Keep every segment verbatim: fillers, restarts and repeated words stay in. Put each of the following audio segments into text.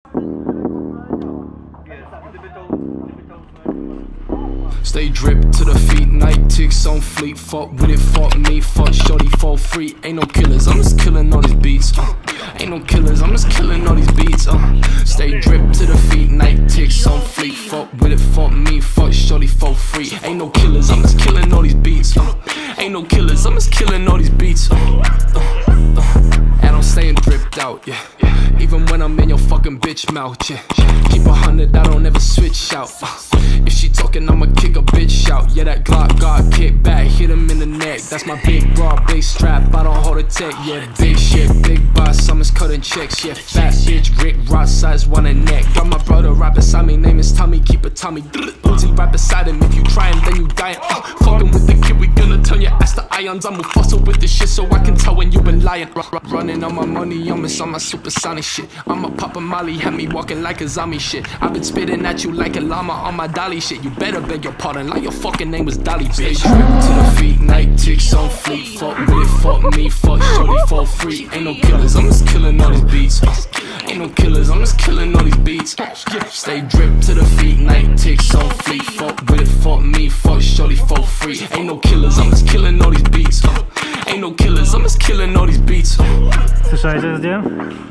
Stay dripped to the feet, night ticks on fleet. Fuck with it, fuck me, fuck shorty, fall free. Ain't no killers, I'm just killing all these beats. Uh. Ain't no killers, I'm just killing all these beats. Uh. Stay dripped to the feet, night ticks on fleet. Fuck with it, fuck me, fuck shorty, fall free. Ain't no killers, I'm just killing all these beats. Uh. Ain't no killers, I'm just killing all these beats. Uh. Uh. Uh. And I'm staying dripped out, yeah. Even when I'm in your fucking bitch mouth, yeah. Keep a hundred, I don't ever switch out. Uh. If she talking, I'ma kick a bitch out. Yeah, that Glock got kick back, hit him in the neck. That's my big broad, big strap, I don't hold a tech. Yeah, big shit, big boss, I'm just cutting checks. Yeah, fat bitch, Rick, rod size, one and neck. Got my brother right beside me, name is Tommy, keep it Tommy. Uzi right beside him, if you try him, then you dying. Uh, fucking with the kid, we gonna turn your ass to ions. I'm a fossil with this shit, so I can tell when you been lying. R -r Running on my money, I'm on my supersonic shit. I'm a Papa Molly, had me walking like a zombie shit. I've been spitting at you like a llama on my dolly shit. You better beg your pardon, like your fucking name was Dolly, bitch. Dripped to the feet, night ticks on fleet. Fuck with it, fuck me, fuck shorty, fall free. Ain't no killers, I'm just killing all these beats. Uh, ain't no killers, I'm just killing all these beats. Stay dripped to the feet, night ticks on fleet. Fuck with it, fuck me, fuck shorty, fall free. Ain't no killers, I'm just killing all these beats. Uh, ain't no killers, I'm just killing all these beats. Słyszałeś, że zdjąłem?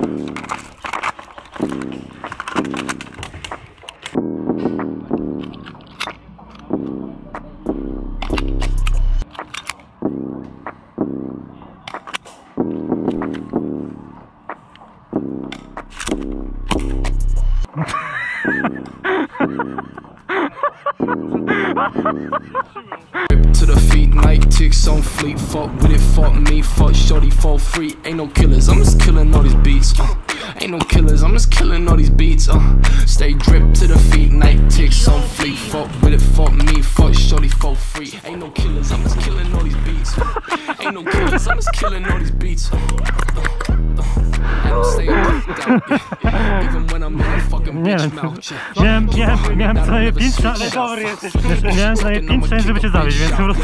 To the feet, night ticks on fleet. Fuck with it, fuck me, fuck shorty, fall free. Ain't no killers, I'm just killing all these beats. Uh, ain't no killers, I'm just killing all these beats. Uh, stay dripped to the feet, night ticks on fleet. Fuck with it, fuck me, fuck shorty, fall free. Ain't no killers, I'm just killing all these beats. Uh, ain't no killers, I'm just killing all these beats. Uh, uh, uh, and I'm staying dripped out, yeah. Even when I'm in a fucking bitch mouth, yeah. Miałem, miałem, miałem sobie pięć, ale miałem sobie pięć, żeby cię zabić, więc po prostu...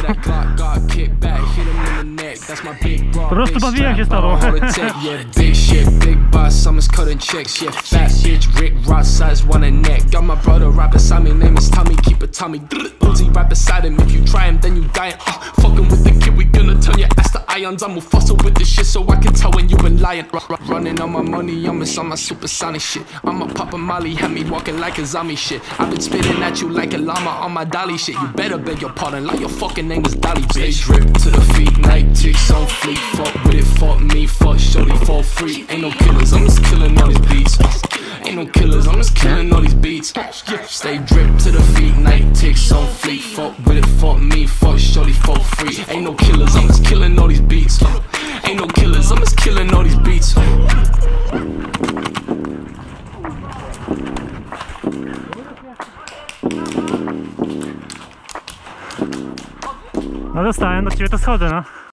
Po prostu bawiłem się z tobą. Big shit, big boss, I'm just cutting checks. Yeah, fat bitch, Rick, rod size, one and neck. Got my brother right beside me, name is Tommy, keep it Tommy. Uzi right beside him, if you try him, then you dying. Uh, fucking with the kid, we gonna turn your ass to ions. I'm a fossil with this shit, so I can tell when you been lying. R -r Running on my money, I'm on my supersonic shit. I'm a Papa Molly, had me walking like a zombie shit. I've been spitting at you like a llama on my dolly shit. You better beg your pardon, like your fucking name was Dolly, bitch. Dripped to the feet, night ticks on fleet. Fuck with it, fuck me, fuck shorty, fall free. Ain't no killers, I'm just killing all these beats. Uh, ain't no killers, I'm just killing all these beats. Stay dripped to the feet, night ticks on fleet. Fuck with it, fuck me, fuck shorty, fall free. Ain't no killers, I'm just killing all these beats. Uh, ain't no killers, I'm just killing all these beats. No dostałem, do ciebie to schodzę, no.